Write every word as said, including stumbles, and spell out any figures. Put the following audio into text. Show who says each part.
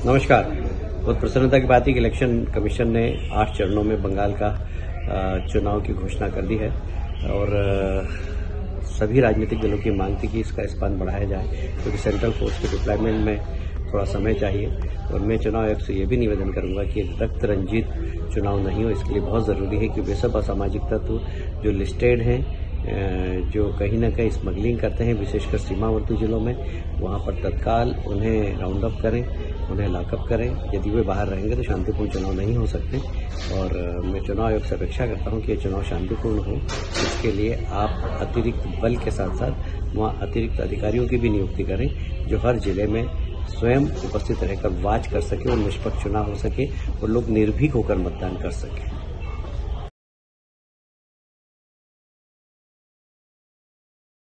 Speaker 1: नमस्कार। बहुत प्रसन्नता की बात है कि इलेक्शन कमीशन ने आठ चरणों में बंगाल का चुनाव की घोषणा कर दी है और सभी राजनीतिक दलों की मांग थी कि इसका स्पान बढ़ाया जाए क्योंकि सेंट्रल फोर्स के डिप्लॉयमेंट में थोड़ा समय चाहिए। और मैं चुनाव आयोग से ये भी निवेदन करूंगा कि रक्त रंजित चुनाव नहीं हो, इसके लिए बहुत ज़रूरी है कि वे सब असामाजिक तत्व जो लिस्टेड हैं, जो कहीं ना कहीं स्मगलिंग करते हैं, विशेषकर सीमावर्ती जिलों में, वहां पर तत्काल उन्हें राउंड अप करें, उन्हें लॉकअप करें। यदि वे बाहर रहेंगे तो शांतिपूर्ण चुनाव नहीं हो सकते। और मैं चुनाव आयोग से अपेक्षा करता हूं कि ये चुनाव शांतिपूर्ण हो। इसके लिए आप अतिरिक्त बल के साथ साथ वहां अतिरिक्त अधिकारियों की भी नियुक्ति करें जो हर जिले में स्वयं उपस्थित रहकर वाच कर सके और निष्पक्ष चुनाव हो सके और लोग निर्भीक होकर मतदान कर सकें।